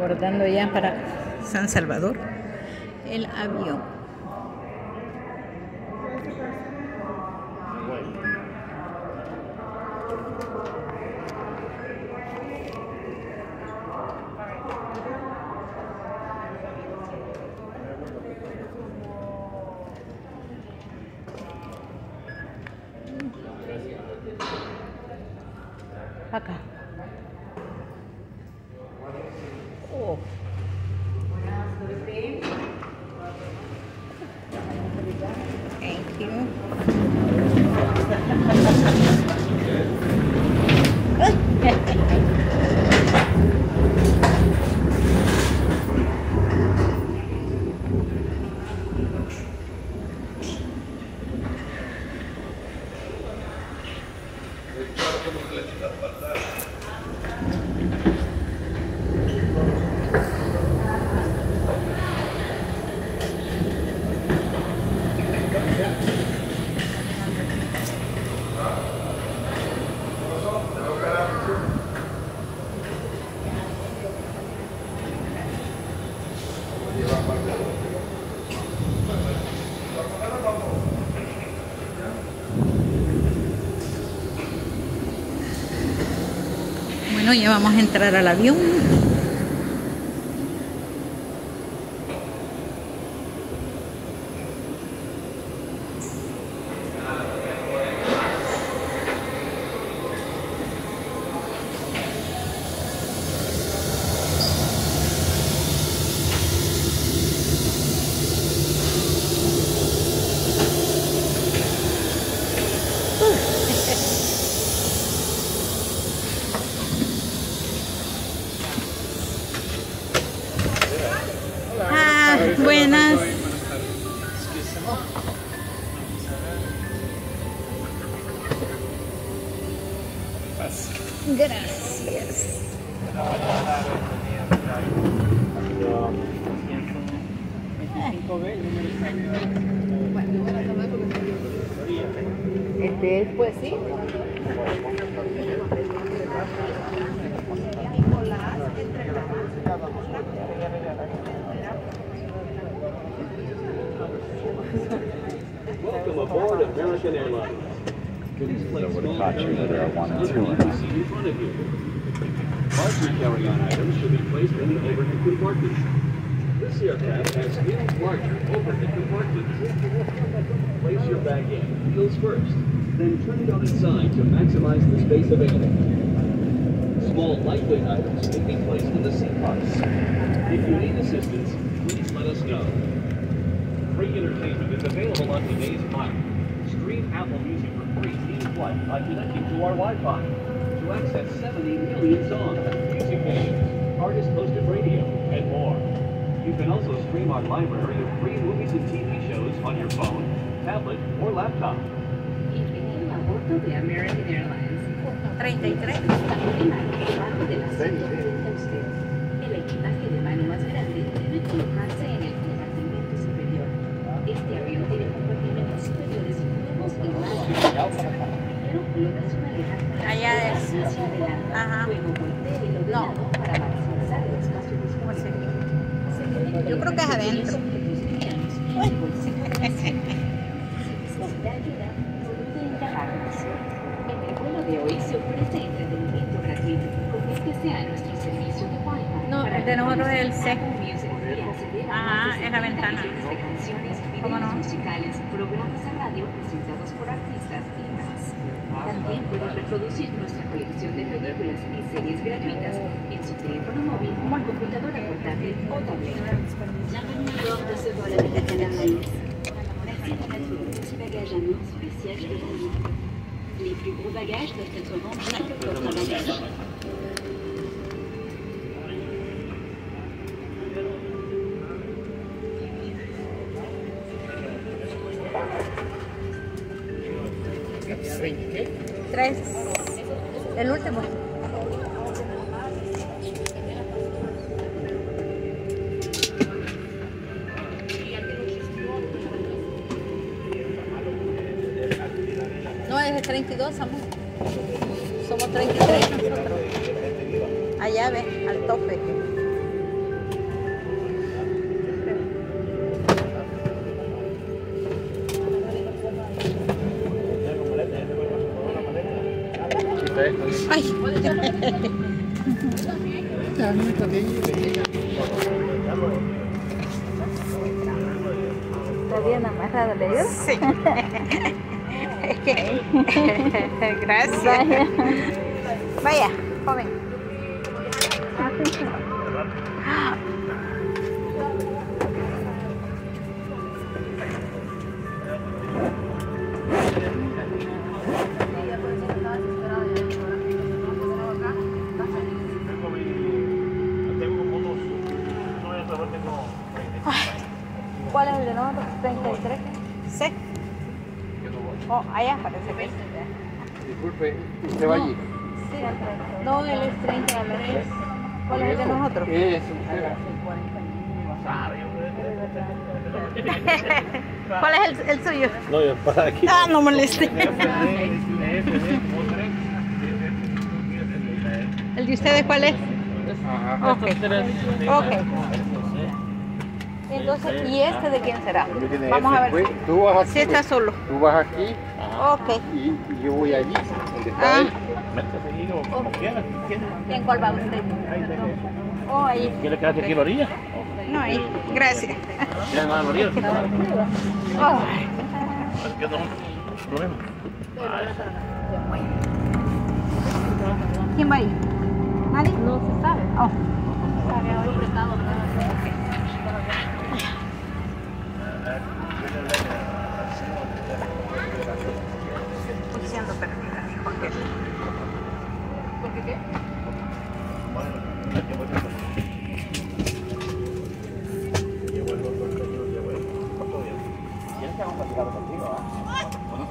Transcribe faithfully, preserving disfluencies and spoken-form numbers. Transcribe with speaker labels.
Speaker 1: abordando ya para San Salvador el avión. Acá. Oh. Thank you. Bueno, ya vamos a entrar al avión. Ah, buenas. Gracias. Este es, pues sí.
Speaker 2: Welcome aboard American Airlines. Please place small carry-on items in front of you. Larger carry-on items should be placed in the overhead compartments. This aircraft has huge larger overhead compartments. Place your bag in wheels first, then turn it on its side to maximize the space available. Small lightweight items can be placed in the seat pockets. If you need assistance, please let us know. Free entertainment is available on today's flight. Stream Apple Music for free in flight by connecting to our Wi-Fi. To access seventy million songs, music videos, artist-hosted radio, and more. You can also stream our library of free movies and T V shows on your phone, tablet, or laptop.
Speaker 3: Bienvenido a bordo de American Airlines.
Speaker 1: treinta y tres.
Speaker 3: Debajo del asiento frente a usted. El equipaje de mano más grande debe colocarse en el compartimento superior. Este avión tiene compartimentos superiores nuevos y más grandes. Primero colocas una leja
Speaker 1: Allá es.
Speaker 3: hacia adelante.
Speaker 1: Ajá.
Speaker 3: Luego voltee lo de lado para maximizar el espacio disponible.
Speaker 1: Yo creo que es adentro.
Speaker 3: En el vuelo de hoy se ofrece entretenimiento gratuito. Conéctese a nuestro servicio de Wi-Fi.
Speaker 1: No, el de nosotros es el C.
Speaker 3: Ajá,
Speaker 1: es la ventana.
Speaker 3: De canciones,
Speaker 1: ¿Cómo no?
Speaker 3: videos musicales, programas de radio presentados por artistas y más. También puede reproducir nuestra colección de películas y series gratuitas en su teléfono móvil, computadora portátil o tableta. Bienvenue à bord de ce vol American Airlines. Merci de mettre vos petits bagages à main sur les sièges de l'avant. Les plus gros bagages doivent être rangés dans le porte-bagages.
Speaker 1: Tres. El último. No, es de treinta y dos, amor. Somos treinta y tres nosotros. Allá ve, al tope. Ay.
Speaker 4: ¿Está bien amarrado, le digo?
Speaker 1: Sí. Es que... Gracias.
Speaker 4: Vaya.
Speaker 1: Vaya, joven.
Speaker 4: ¿Cuál es el de nosotros? treinta y tres.
Speaker 1: Sí. Oh, allá parece que es.
Speaker 5: Disculpe, ¿usted va allí?
Speaker 4: Sí, al treinta. No, él es treinta a la vez.
Speaker 1: ¿Cuál es el de nosotros?
Speaker 5: Es
Speaker 1: ¿Cuál es el, el suyo?
Speaker 5: No, yo para aquí.
Speaker 1: Ah, no moleste. ¿El de ustedes cuál es?
Speaker 5: Ajá.
Speaker 1: Ok. Ok. Entonces, ¿y este de quién será? Vamos a ver.
Speaker 5: Pues, tú vas aquí.
Speaker 1: Si está solo.
Speaker 5: Tú vas aquí
Speaker 1: Ok.
Speaker 5: y, y yo voy allí, donde está
Speaker 1: Ah.
Speaker 5: él.
Speaker 4: ¿En cuál va usted?
Speaker 1: Oh, ahí.
Speaker 6: ¿Quiere quedarse aquí a la orilla?
Speaker 1: No, ahí. Gracias.
Speaker 6: ¿Quieren a la orilla?
Speaker 1: Oh.
Speaker 6: ¿Qué no? Problema.
Speaker 1: ¿Quién va ahí? ¿Nadie?
Speaker 4: No se sabe.
Speaker 1: Oh. Estoy siendo perdida, dijo aquel.
Speaker 4: ¿Por qué qué?
Speaker 6: ¿Quieres que vamos a platicar contigo?